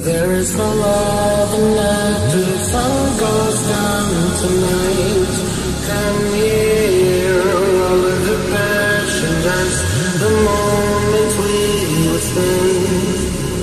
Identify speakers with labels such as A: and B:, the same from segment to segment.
A: There is no love and after the sun goes down tonight. Come here, all of the passion, that's the moment we will spend.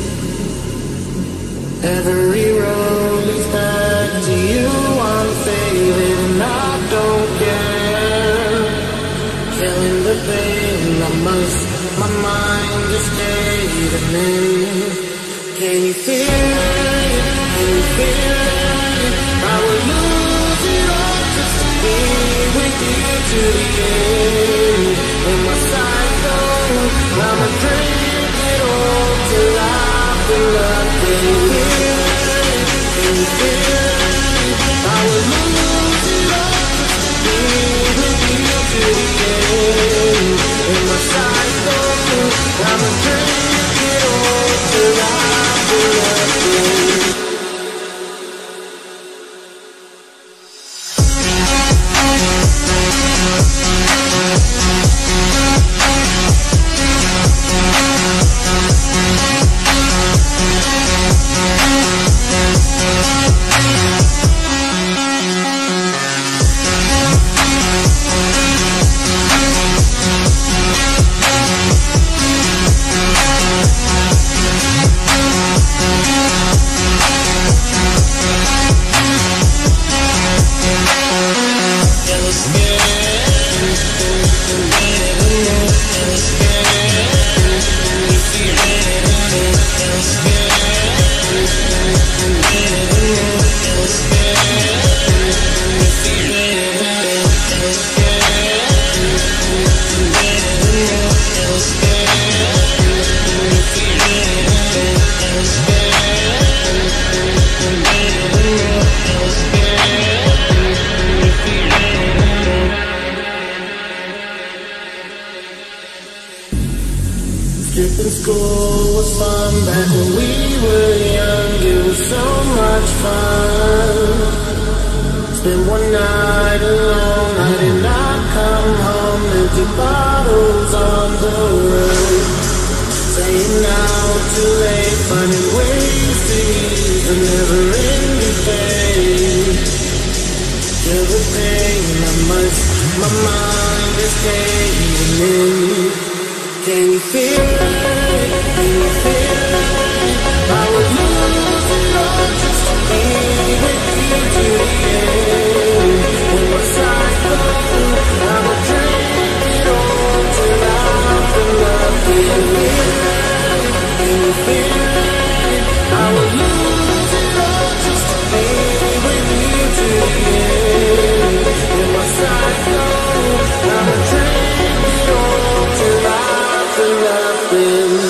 A: Every road leads back to you, I'm faded and I don't care. Killing the pain, I must, my mind is fading in. Can you feel it? Can you feel it? I will lose it all just to be with you to the end. In my cycle, I'ma drink it all till I feel up. Can you feel it? Can you feel it? I will lose it all just to be with you to the end. In my cycle, I'ma drink it all till I skipping school was fun back when we were young. It was so much fun. Spent one night alone, I did not come home. Empty bottles on the road, saying now too late, finding ways to ease the never-ending pain. Feel the pain, I must, my mind is caving in. Can you feel it? Can you feel it? I would lose it all just to be with you to the end. When my cycle, I will drink it all till I feel nothing. Can you feel it? Can you feel it? I would lose it all just to be with you to the end. When my cycle, I will drink it all till I nothing.